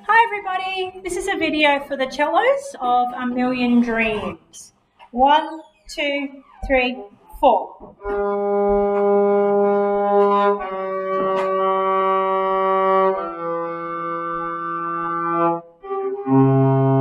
Hi everybody, this is a video for the cellos of A Million Dreams. 1, 2, 3, 4.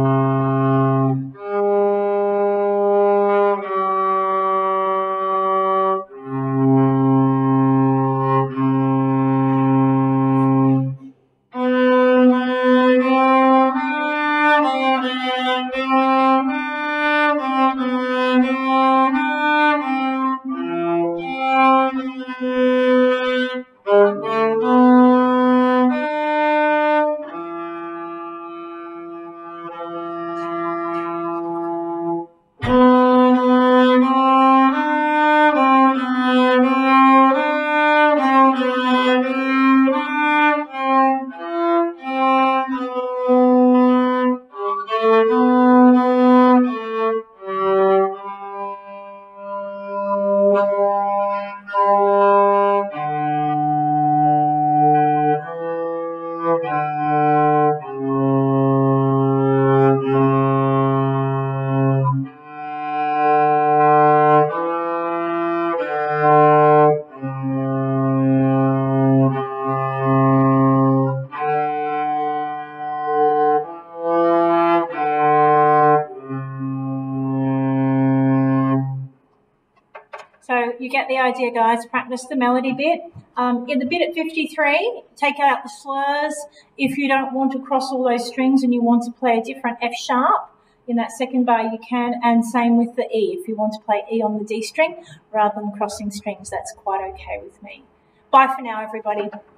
So you get the idea, guys. Practice the melody bit. In the bit at 53, take out the slurs. If you don't want to cross all those strings and you want to play a different F sharp in that second bar, you can. And same with the E. If you want to play E on the D string rather than crossing strings, that's quite okay with me. Bye for now, everybody.